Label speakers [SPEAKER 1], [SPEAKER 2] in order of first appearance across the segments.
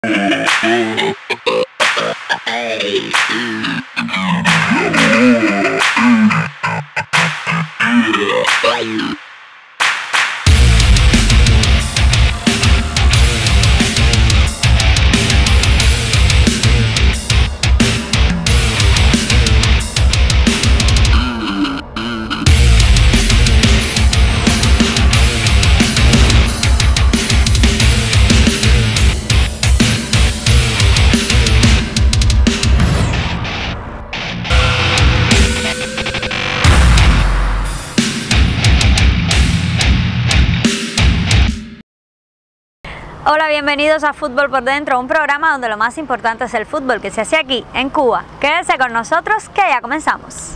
[SPEAKER 1] Hola, bienvenidos a Fútbol por Dentro, un programa donde lo más importante es el fútbol que se hace aquí, en Cuba. Quédense con nosotros que ya comenzamos.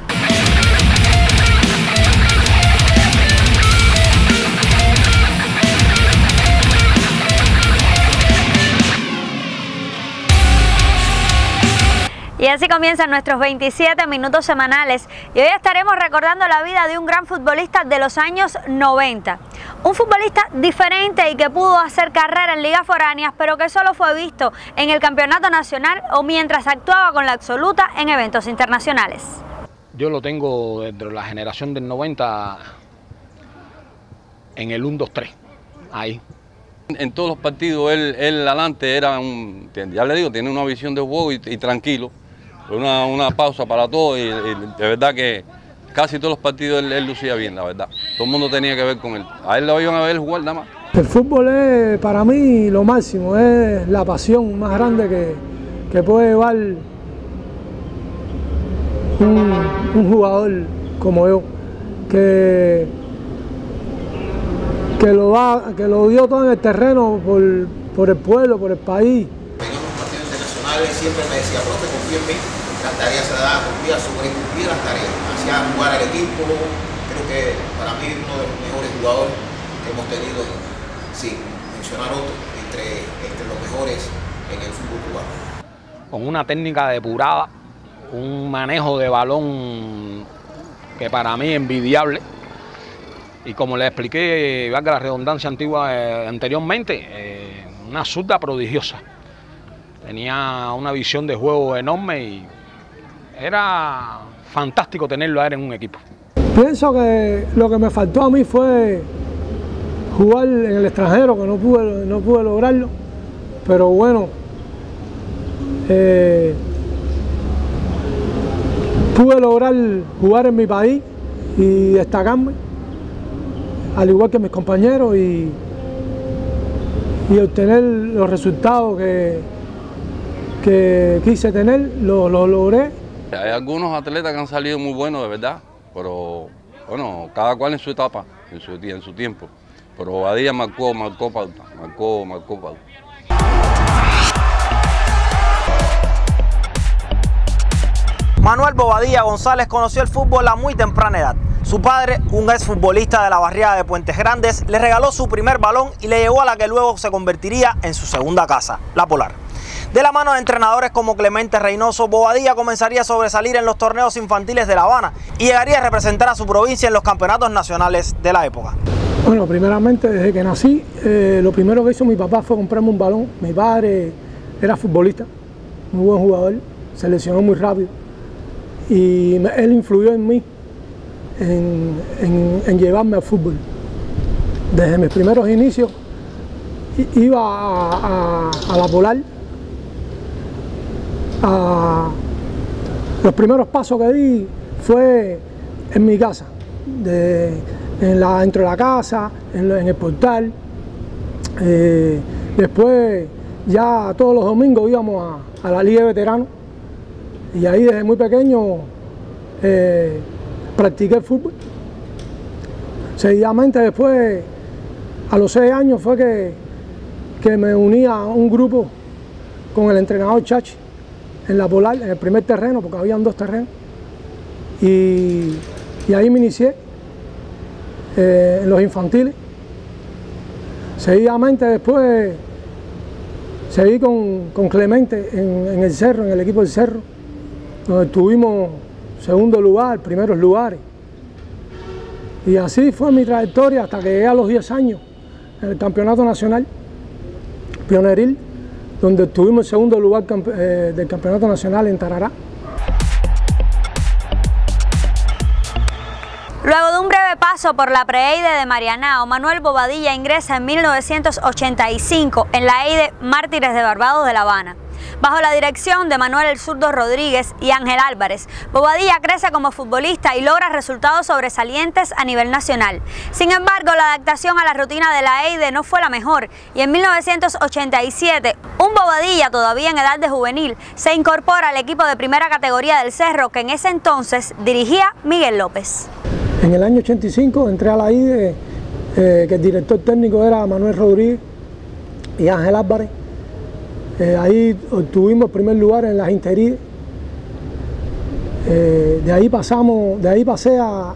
[SPEAKER 1] Y así comienzan nuestros 27 minutos semanales y hoy estaremos recordando la vida de un gran futbolista de los años 90. Un futbolista diferente y que pudo hacer carrera en ligas foráneas, pero que solo fue visto en el campeonato nacional o mientras actuaba con la absoluta en eventos internacionales.
[SPEAKER 2] Yo lo tengo desde la generación del 90 en el 1-2-3, ahí.
[SPEAKER 3] En todos los partidos él adelante era ya le digo, tiene una visión de juego y tranquilo. Una pausa para todo y de verdad que casi todos los partidos él lucía bien, la verdad. Todo el mundo tenía que ver con él. A él lo iban a ver jugar nada más.
[SPEAKER 4] El fútbol es para mí lo máximo, es la pasión más grande que puede llevar un jugador como yo, que lo dio todo en el terreno por el pueblo, por el país.
[SPEAKER 5] En los partidos internacionales siempre me decía, profe, confía en mí, las tareas se las daba, confía, sobrecumplía las tareas, hacía jugar al equipo. Creo que para mí uno de los mejores jugadores que hemos tenido, sin mencionar otro, entre los mejores en el fútbol cubano.
[SPEAKER 2] Con una técnica depurada, un manejo de balón que para mí es envidiable. Y como le expliqué, valga la redundancia anteriormente, una zurda prodigiosa. Tenía una visión de juego enorme y era fantástico tenerlo a él en un equipo.
[SPEAKER 4] Pienso que lo que me faltó a mí fue jugar en el extranjero, que no pude lograrlo, pero bueno, pude lograr jugar en mi país y destacarme, al igual que mis compañeros, y obtener los resultados que quise tener, lo logré.
[SPEAKER 3] Hay algunos atletas que han salido muy buenos, de verdad, pero bueno, cada cual en su etapa, en su tiempo. Pero Bobadilla marcó pauta.
[SPEAKER 6] Manuel Bobadilla González conoció el fútbol a muy temprana edad. Su padre, un exfutbolista de la barriada de Puentes Grandes, le regaló su primer balón y le llevó a la que luego se convertiría en su segunda casa, La Polar. De la mano de entrenadores como Clemente Reynoso, Bobadilla comenzaría a sobresalir en los torneos infantiles de La Habana y llegaría a representar a su provincia en los campeonatos nacionales de la época.
[SPEAKER 4] Bueno, primeramente desde que nací, lo primero que hizo mi papá fue comprarme un balón. Mi padre era futbolista, muy buen jugador, se lesionó muy rápido y él influyó en mí en llevarme al fútbol. Desde mis primeros inicios iba a La Polar. Los primeros pasos que di fue en mi casa, dentro de la casa, en el portal. Después ya todos los domingos íbamos a la Liga de Veteranos y ahí desde muy pequeño practiqué el fútbol. Seguidamente después, a los 6 años fue que me uní a un grupo con el entrenador Chachi en La Polar, en el primer terreno, porque habían 2 terrenos, y ahí me inicié en los infantiles. Seguidamente después seguí con Clemente en el Cerro, en el equipo del Cerro, donde tuvimos segundo lugar, primeros lugares. Y así fue mi trayectoria hasta que llegué a los 10 años en el campeonato nacional pioneril, donde obtuvimos el segundo lugar del campeonato nacional en Tarará.
[SPEAKER 1] Luego de un breve paso por la pre-EIDE de Marianao, Manuel Bobadilla ingresa en 1985 en la EIDE Mártires de Barbados de La Habana. Bajo la dirección de Manuel El Zurdo Rodríguez y Ángel Álvarez, Bobadilla crece como futbolista y logra resultados sobresalientes a nivel nacional. Sin embargo, la adaptación a la rutina de la EIDE no fue la mejor y en 1987, un Bobadilla todavía en edad de juvenil se incorpora al equipo de primera categoría del Cerro que en ese entonces dirigía Miguel López.
[SPEAKER 4] En el año 85 entré a la EIDE, que el director técnico era Manuel Rodríguez y Ángel Álvarez. Ahí obtuvimos el primer lugar en las interiores. De ahí pasé a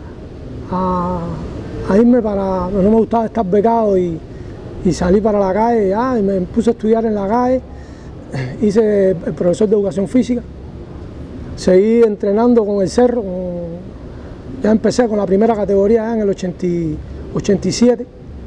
[SPEAKER 4] irme para, no me gustaba estar becado y salí para la calle, y me puse a estudiar en la calle, hice el profesor de educación física, seguí entrenando con el Cerro, ya empecé con la primera categoría en el 87,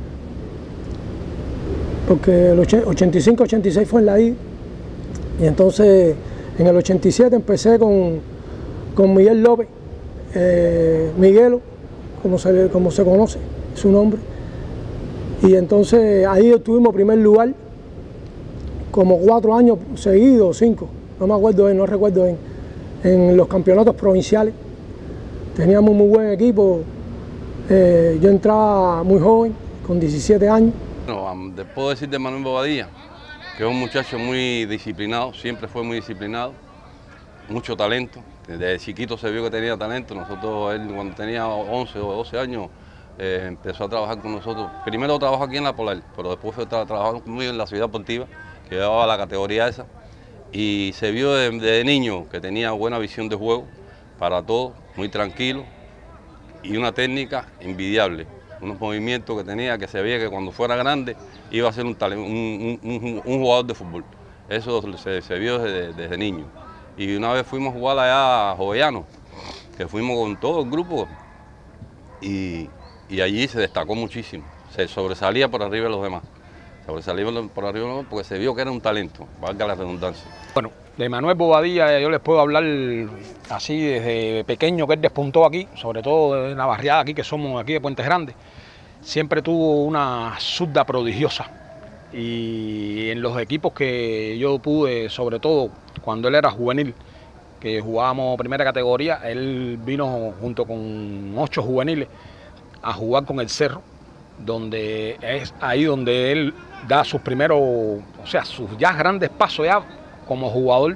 [SPEAKER 4] porque el 85-86 fue en la I, y entonces en el 87 empecé con Miguel López, Miguelo, como se conoce su nombre, y entonces ahí obtuvimos primer lugar como 4 años seguidos, 5, no me acuerdo bien, no recuerdo bien, en los campeonatos provinciales. Teníamos muy buen equipo, yo entraba muy joven, con 17 años.
[SPEAKER 3] Bueno, puedo decir de Manuel Bobadilla, que es un muchacho muy disciplinado, siempre fue muy disciplinado, mucho talento. Desde chiquito se vio que tenía talento. Nosotros, él cuando tenía 11 o 12 años, empezó a trabajar con nosotros. Primero trabajó aquí en La Polar, pero después fue trabajando conmigo en la Ciudad Deportiva, que llevaba la categoría esa. Y se vio desde niño que tenía buena visión de juego para todo, muy tranquilo y una técnica envidiable. Unos movimientos que tenía que se veía que cuando fuera grande iba a ser un jugador de fútbol. Eso se vio desde niño. Y una vez fuimos a jugar allá a Jovellanos, que fuimos con todo el grupo y allí se destacó muchísimo. Se sobresalía por arriba de los demás. Sobresalía por arriba de los demás porque se vio que era un talento, valga la redundancia.
[SPEAKER 2] Bueno, de Manuel Bobadilla yo les puedo hablar así desde pequeño, que él despuntó aquí, sobre todo en la barriada aquí que somos aquí de Puentes Grandes. Siempre tuvo una zurda prodigiosa y en los equipos que yo pude, sobre todo cuando él era juvenil, que jugábamos primera categoría, él vino junto con 8 juveniles a jugar con el Cerro, donde es ahí donde él da sus primeros, o sea, sus ya grandes pasos ya como jugador.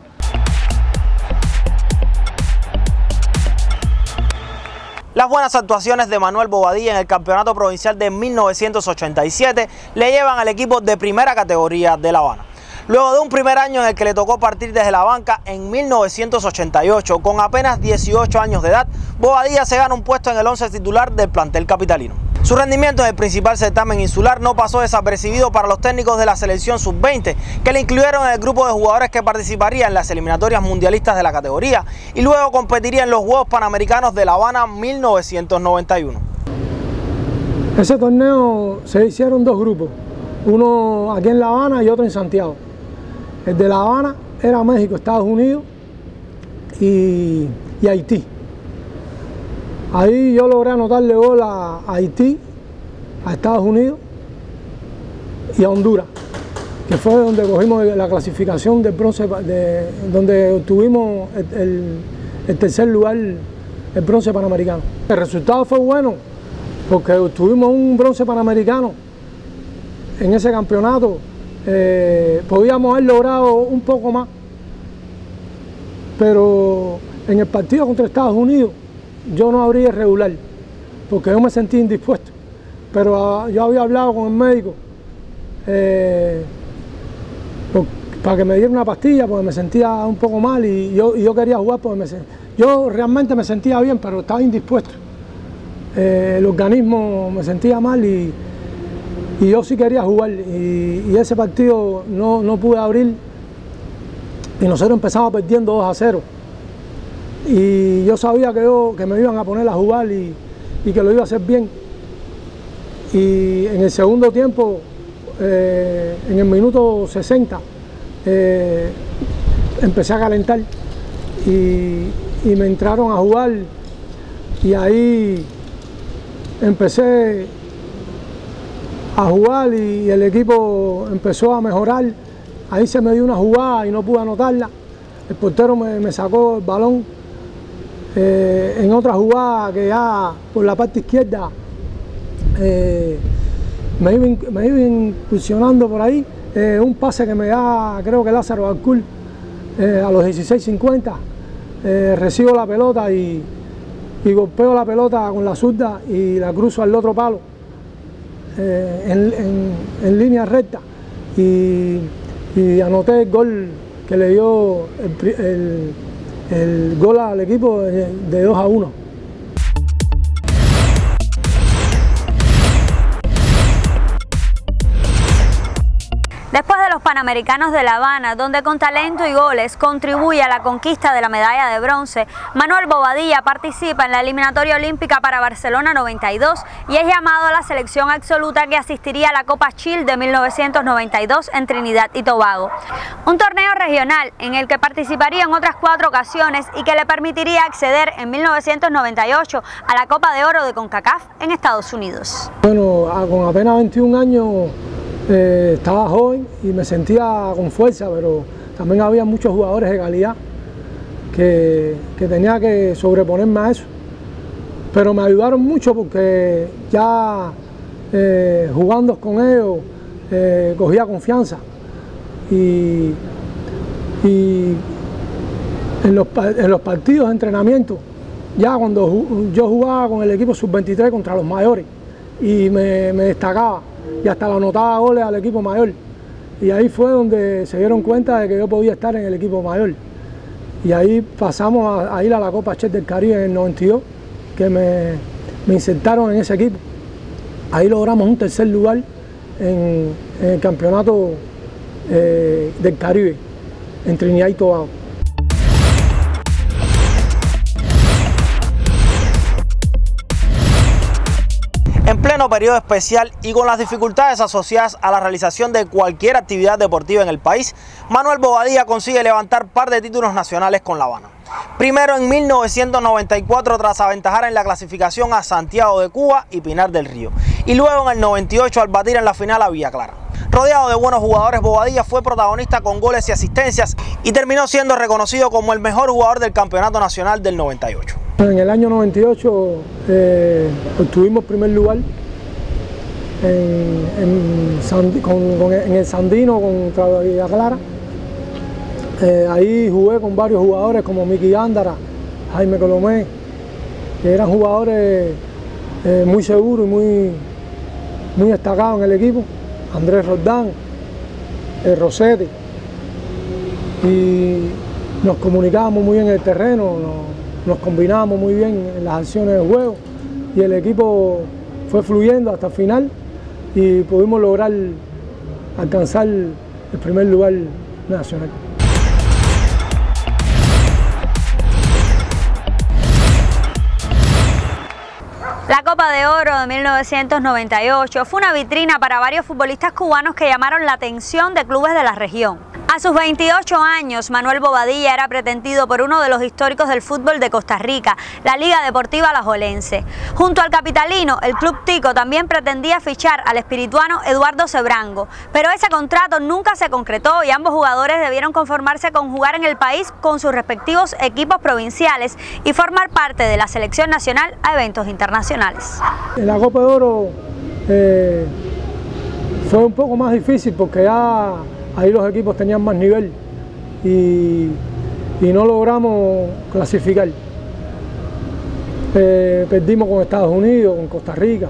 [SPEAKER 6] Las buenas actuaciones de Manuel Bobadilla en el campeonato provincial de 1987 le llevan al equipo de primera categoría de La Habana. Luego de un primer año en el que le tocó partir desde la banca, en 1988, con apenas 18 años de edad, Bobadilla se gana un puesto en el 11 titular del plantel capitalino. Su rendimiento en el principal certamen insular no pasó desapercibido para los técnicos de la selección sub-20, que le incluyeron en el grupo de jugadores que participaría en las eliminatorias mundialistas de la categoría y luego competiría en los Juegos Panamericanos de La Habana 1991.
[SPEAKER 4] Ese torneo se hicieron 2 grupos, uno aquí en La Habana y otro en Santiago. El de La Habana era México, Estados Unidos y Haití. Ahí yo logré anotarle gol a Haití, a Estados Unidos y a Honduras, que fue donde cogimos la clasificación del bronce, donde obtuvimos el tercer lugar, el bronce panamericano. El resultado fue bueno porque obtuvimos un bronce panamericano en ese campeonato. Podíamos haber logrado un poco más, pero en el partido contra Estados Unidos yo no abrí irregular porque yo me sentí indispuesto, pero yo había hablado con el médico para que me diera una pastilla porque me sentía un poco mal y yo quería jugar porque yo realmente me sentía bien, pero estaba indispuesto. El organismo me sentía mal y yo sí quería jugar y ese partido no pude abrir y nosotros empezamos perdiendo 2-0 y yo sabía que me iban a poner a jugar y que lo iba a hacer bien, y en el segundo tiempo, en el minuto 60, empecé a calentar y me entraron a jugar y ahí empecé a jugar y el equipo empezó a mejorar. Ahí se me dio una jugada y no pude anotarla. El portero me sacó el balón. En otra jugada que ya por la parte izquierda me iba incursionando por ahí. Un pase que me da, creo que Lázaro Alcul, a los 16:50. Recibo la pelota y golpeo la pelota con la zurda y la cruzo al otro palo en línea recta y anoté el gol que le dio el gol al equipo de 2-1.
[SPEAKER 1] Después de los Panamericanos de La Habana, donde con talento y goles contribuye a la conquista de la medalla de bronce, Manuel Bobadilla participa en la eliminatoria olímpica para Barcelona 92 y es llamado a la selección absoluta que asistiría a la Copa Shield de 1992 en Trinidad y Tobago. Un torneo regional en el que participaría en otras 4 ocasiones y que le permitiría acceder en 1998 a la Copa de Oro de CONCACAF en Estados Unidos.
[SPEAKER 4] Bueno, con apenas 21 años estaba joven y me sentía con fuerza, pero también había muchos jugadores de calidad que tenía que sobreponerme a eso. Pero me ayudaron mucho porque ya jugando con ellos cogía confianza y en los partidos de entrenamiento, ya cuando yo jugaba con el equipo sub-23 contra los mayores y me destacaba y hasta le anotaba goles al equipo mayor. Y ahí fue donde se dieron cuenta de que yo podía estar en el equipo mayor. Y ahí pasamos a ir a la Copa Chess del Caribe en el 92, que me insertaron en ese equipo. Ahí logramos un tercer lugar en el campeonato del Caribe, en Trinidad y Tobago.
[SPEAKER 6] En pleno periodo especial y con las dificultades asociadas a la realización de cualquier actividad deportiva en el país, Manuel Bobadilla consigue levantar par de títulos nacionales con La Habana. Primero en 1994 tras aventajar en la clasificación a Santiago de Cuba y Pinar del Río, y luego en el 98 al batir en la final a Villa Clara. Rodeado de buenos jugadores, Bobadilla fue protagonista con goles y asistencias y terminó siendo reconocido como el mejor jugador del campeonato nacional del 98.
[SPEAKER 4] En el año 98 obtuvimos primer lugar en el Sandino contra Villa Clara. Ahí jugué con varios jugadores como Miki Ándara, Jaime Colomé, que eran jugadores muy seguros y muy destacados en el equipo. Andrés Roldán, Rosete, y nos comunicábamos muy bien en el terreno, nos combinábamos muy bien en las acciones de juego y el equipo fue fluyendo hasta el final y pudimos lograr alcanzar el primer lugar nacional.
[SPEAKER 1] La Copa de Oro de 1998 fue una vitrina para varios futbolistas cubanos que llamaron la atención de clubes de la región. A sus 28 años, Manuel Bobadilla era pretendido por uno de los históricos del fútbol de Costa Rica, la Liga Deportiva Alajuelense. Junto al capitalino, el Club Tico también pretendía fichar al espirituano Eduardo Sebrango, pero ese contrato nunca se concretó y ambos jugadores debieron conformarse con jugar en el país con sus respectivos equipos provinciales y formar parte de la selección nacional a eventos internacionales.
[SPEAKER 4] En la Copa de Oro fue un poco más difícil porque ya ahí los equipos tenían más nivel y no logramos clasificar. Perdimos con Estados Unidos, con Costa Rica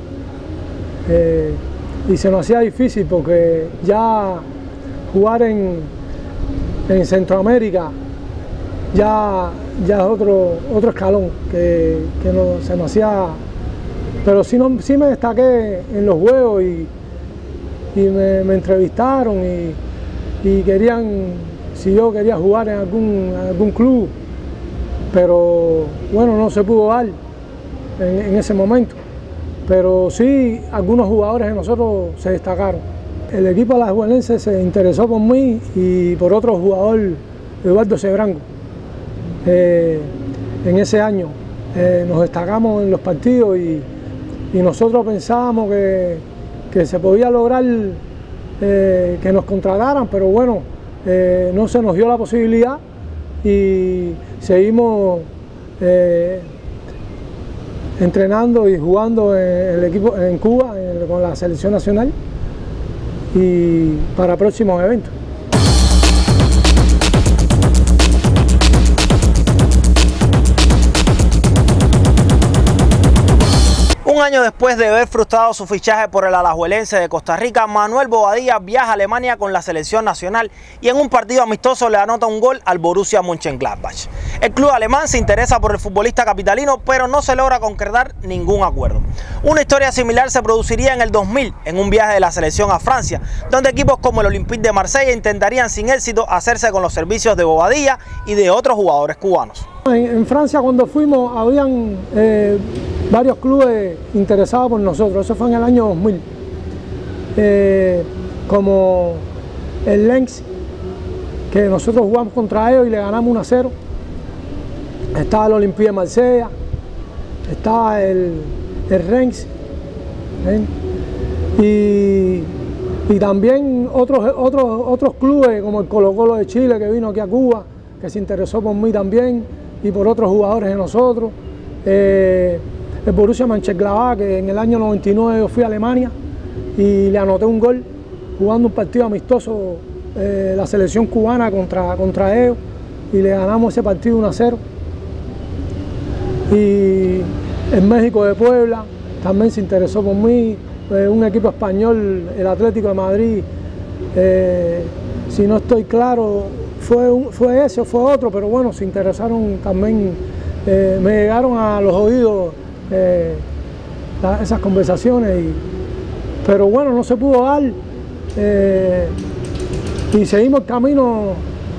[SPEAKER 4] y se nos hacía difícil porque ya jugar en Centroamérica ya es otro escalón que se nos hacía, pero sí me destaqué en los juegos y me entrevistaron y querían, si yo quería jugar en algún club, pero bueno, no se pudo dar en ese momento. Pero sí, algunos jugadores de nosotros se destacaron. El equipo alajuelense se interesó por mí y por otro jugador, Eduardo Sebrango. En ese año nos destacamos en los partidos y nosotros pensábamos que se podía lograr que nos contrataran, pero bueno, no se nos dio la posibilidad y seguimos entrenando y jugando en el equipo en Cuba con la selección nacional y para próximos eventos.
[SPEAKER 6] Un año después de haber frustrado su fichaje por el Alajuelense de Costa Rica, Manuel Bobadilla viaja a Alemania con la selección nacional y en un partido amistoso le anota un gol al Borussia Mönchengladbach. El club alemán se interesa por el futbolista capitalino, pero no se logra concretar ningún acuerdo. Una historia similar se produciría en el 2000 en un viaje de la selección a Francia, donde equipos como el Olympique de Marsella intentarían sin éxito hacerse con los servicios de Bobadilla y de otros jugadores cubanos.
[SPEAKER 4] En Francia, cuando fuimos, habían varios clubes interesados por nosotros. Eso fue en el año 2000. Como el Lens, que nosotros jugamos contra ellos y le ganamos 1-0. Estaba el Olympique de Marsella, estaba el Rennes, y también otros clubes como el Colo-Colo de Chile, que vino aquí a Cuba, que se interesó por mí también y por otros jugadores de nosotros. El Borussia Mönchengladbach, que en el año 99 yo fui a Alemania y le anoté un gol jugando un partido amistoso, la selección cubana contra ellos, y le ganamos ese partido 1-0. Y en México de Puebla también se interesó por mí, un equipo español, el Atlético de Madrid, si no estoy claro, fue ese o fue otro, pero bueno, se interesaron también, me llegaron a los oídos esas conversaciones, pero bueno, no se pudo dar, y seguimos el camino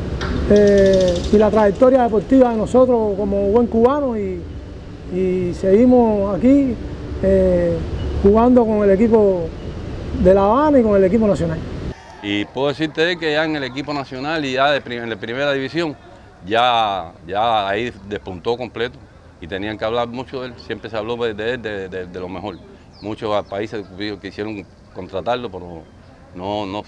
[SPEAKER 4] y la trayectoria deportiva de nosotros como buen cubano, y seguimos aquí jugando con el equipo de La Habana y con el equipo nacional.
[SPEAKER 3] Y puedo decirte que ya en el equipo nacional y ya en la primera división, ya ahí despuntó completo y tenían que hablar mucho de él. Siempre se habló de él, de lo mejor. Muchos países quisieron contratarlo, pero no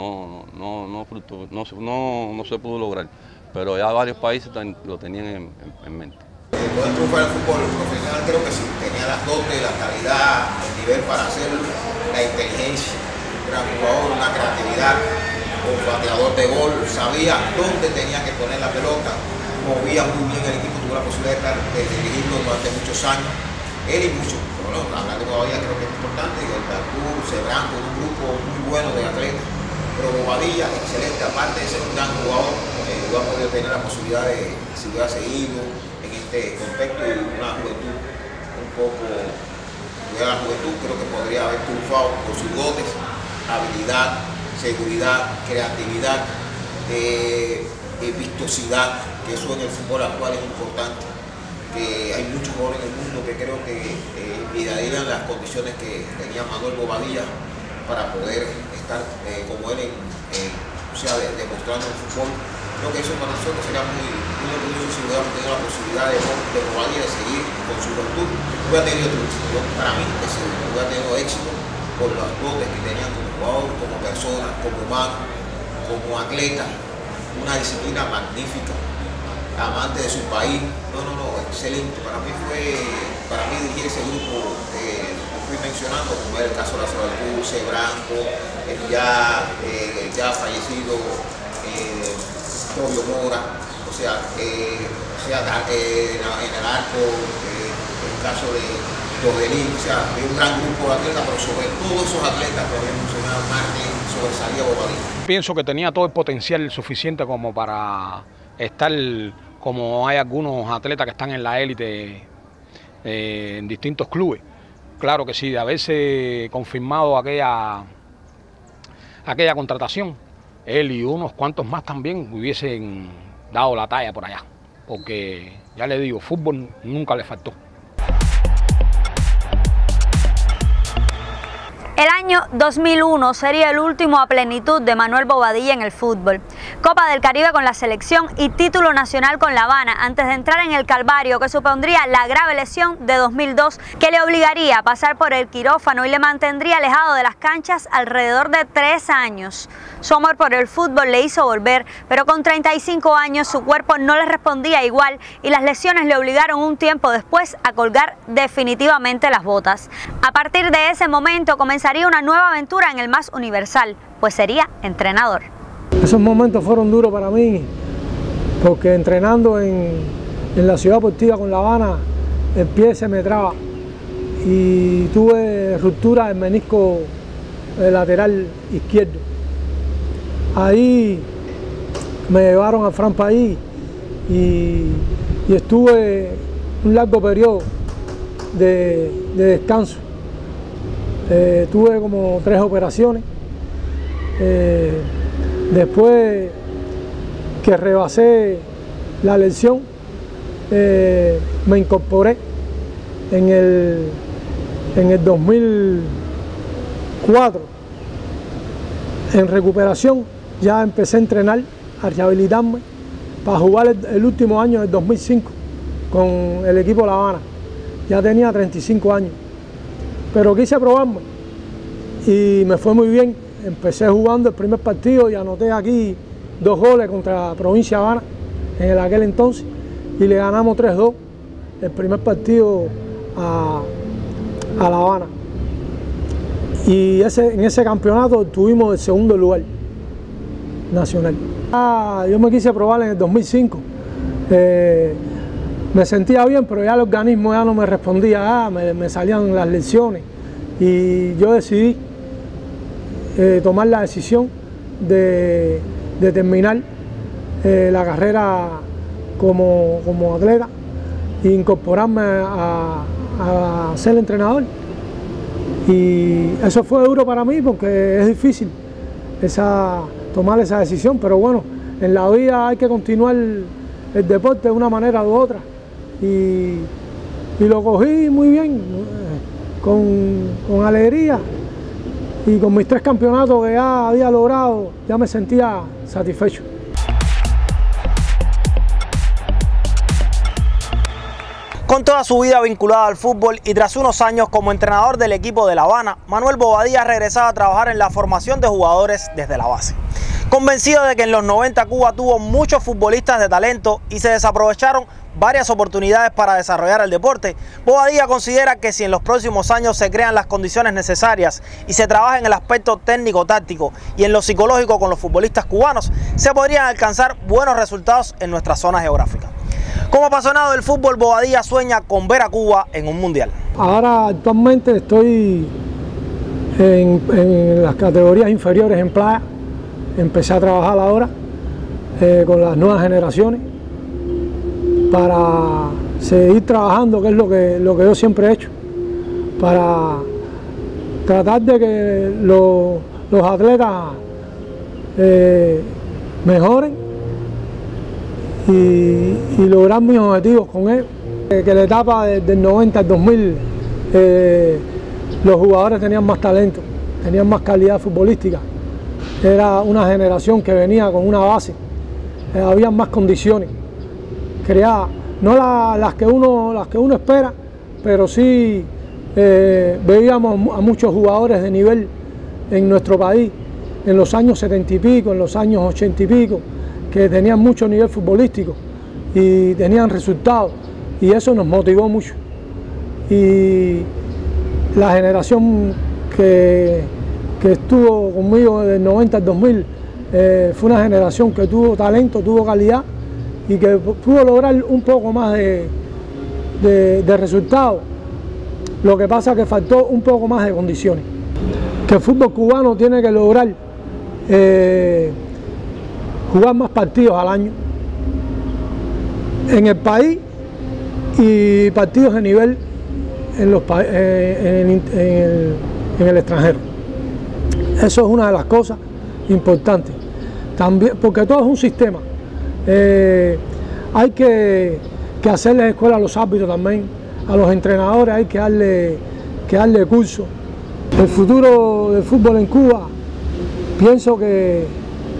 [SPEAKER 3] se pudo lograr. Pero ya varios países lo tenían en mente.
[SPEAKER 5] Poder triunfar en el fútbol profesional, creo que sí, tenía las dotes, la calidad, el nivel para hacerlo, la inteligencia, un gran jugador, una creatividad, un bateador de gol, sabía dónde tenía que poner la pelota, movía muy bien el equipo, tuvo la posibilidad de dirigirlo durante muchos años, él y muchos, pero no, hablar de Bobadilla creo que es importante, y el Dartur, Sebrango, un grupo muy bueno de atletas, pero Bobadilla, excelente, aparte de ser un gran jugador, yo he podido tener la posibilidad de, si hubiera seguido en este contexto de una juventud un poco, la juventud creo que podría haber triunfado por sus dotes, habilidad, seguridad, creatividad, vistosidad, que eso en el fútbol actual es importante, que hay muchos jugadores en el mundo que creo que envidiarían las condiciones que tenía Manuel Bobadilla para poder estar como él demostrando el fútbol. Creo que eso para nosotros sería muy orgulloso si hubiéramos tenido la posibilidad de Bobadilla de seguir con su juventud. Hubiera tenido triunfo. Para mí, hubiera tenido éxito por los dotes que tenían como jugador, como persona, como humano, como atleta. Una disciplina magnífica, amante de su país. No, excelente. Para mí dirigir ese grupo que fui mencionando, como era el caso de la Sebrango, el ya fallecido Tobio Mora, en el arco, el caso de Dodelín, de un gran grupo de atletas, pero sobre todos esos atletas que habían mencionado Martín, sobresalía Bobadilla.
[SPEAKER 2] Pienso que tenía todo el potencial suficiente como para estar, como hay algunos atletas que están en la élite en distintos clubes. Claro que sí, de haberse confirmado aquella contratación, él y unos cuantos más también hubiesen dado la talla por allá, porque ya le digo, fútbol nunca le faltó.
[SPEAKER 1] El año 2001 sería el último a plenitud de Manuel Bobadilla en el fútbol. Copa del Caribe con la selección y título nacional con La Habana antes de entrar en el calvario que supondría la grave lesión de 2002 que le obligaría a pasar por el quirófano y le mantendría alejado de las canchas alrededor de 3 años. Su amor por el fútbol le hizo volver, pero con 35 años su cuerpo no le respondía igual y las lesiones le obligaron un tiempo después a colgar definitivamente las botas. A partir de ese momento comenzaría una nueva aventura en el más universal, pues sería entrenador.
[SPEAKER 4] Esos momentos fueron duros para mí, porque entrenando en la ciudad deportiva con La Habana, el pie se me traba y tuve ruptura del menisco lateral izquierdo. Ahí me llevaron a Fran País y estuve un largo periodo de descanso. Tuve como 3 operaciones. Después que rebasé la lesión, me incorporé en el 2004. En recuperación ya empecé a entrenar, a rehabilitarme para jugar el último año del 2005 con el equipo La Habana. Ya tenía 35 años. Pero quise probarme y me fue muy bien. Empecé jugando el primer partido y anoté aquí 2 goles contra Provincia Habana en aquel entonces y le ganamos 3-2 el primer partido a La Habana. Y en ese campeonato tuvimos el 2º lugar nacional. Yo me quise probar en el 2005. Me sentía bien, pero ya el organismo ya no me respondía, me salían las lesiones y yo decidí tomar la decisión de terminar la carrera como atleta e incorporarme a ser entrenador. Y eso fue duro para mí porque es difícil tomar esa decisión, pero bueno, en la vida hay que continuar el deporte de una manera u otra. Y lo cogí muy bien, con alegría, y con mis 3 campeonatos que ya había logrado, ya me sentía satisfecho.
[SPEAKER 6] Con toda su vida vinculada al fútbol y tras unos años como entrenador del equipo de La Habana, Manuel Bobadilla regresaba a trabajar en la formación de jugadores desde la base. Convencido de que en los 90 Cuba tuvo muchos futbolistas de talento y se desaprovecharon varias oportunidades para desarrollar el deporte, Bobadilla considera que si en los próximos años se crean las condiciones necesarias y se trabaja en el aspecto técnico-táctico y en lo psicológico con los futbolistas cubanos, se podrían alcanzar buenos resultados en nuestra zona geográfica. Como apasionado del fútbol, Bobadilla sueña con ver a Cuba en un mundial.
[SPEAKER 4] Ahora actualmente estoy en las categorías inferiores en playa. Empecé a trabajar ahora con las nuevas generaciones para seguir trabajando, que es lo que yo siempre he hecho, para tratar de que los atletas mejoren y lograr mis objetivos con ellos. Que la etapa del 90 al 2000 los jugadores tenían más talento, tenían más calidad futbolística. Era una generación que venía con una base, había más condiciones creadas, no las que uno espera, pero sí veíamos a muchos jugadores de nivel en nuestro país, en los años 70 y pico, en los años 80 y pico, que tenían mucho nivel futbolístico y tenían resultados, y eso nos motivó mucho. Y la generación que estuvo conmigo del 90 al 2000 fue una generación que tuvo talento, tuvo calidad y que pudo lograr un poco más de resultados. Lo que pasa es que faltó un poco más de condiciones. Que el fútbol cubano tiene que lograr jugar más partidos al año en el país y partidos de nivel en el extranjero. Eso es una de las cosas importantes. También, porque todo es un sistema. Hay que hacerle escuela a los árbitros también, a los entrenadores hay que darle curso El futuro del fútbol en Cuba, pienso que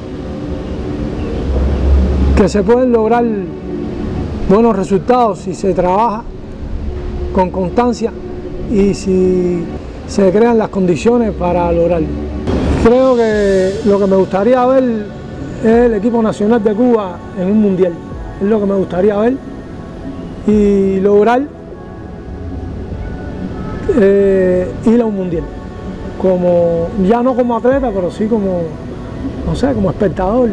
[SPEAKER 4] se pueden lograr buenos resultados si se trabaja con constancia y si se crean las condiciones para lograrlo. Creo que lo que me gustaría ver es el equipo nacional de Cuba en un mundial. Es lo que me gustaría ver y lograr ir a un mundial. Ya no como atleta, pero sí como, no sé, como espectador.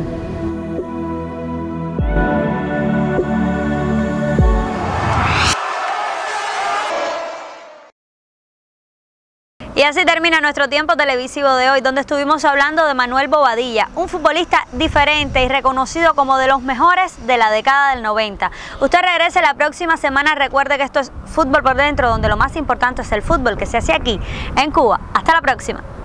[SPEAKER 1] Y así termina nuestro tiempo televisivo de hoy, donde estuvimos hablando de Manuel Bobadilla, un futbolista diferente y reconocido como de los mejores de la década del 90. Usted regrese la próxima semana, recuerde que esto es Fútbol por Dentro, donde lo más importante es el fútbol que se hace aquí, en Cuba. Hasta la próxima.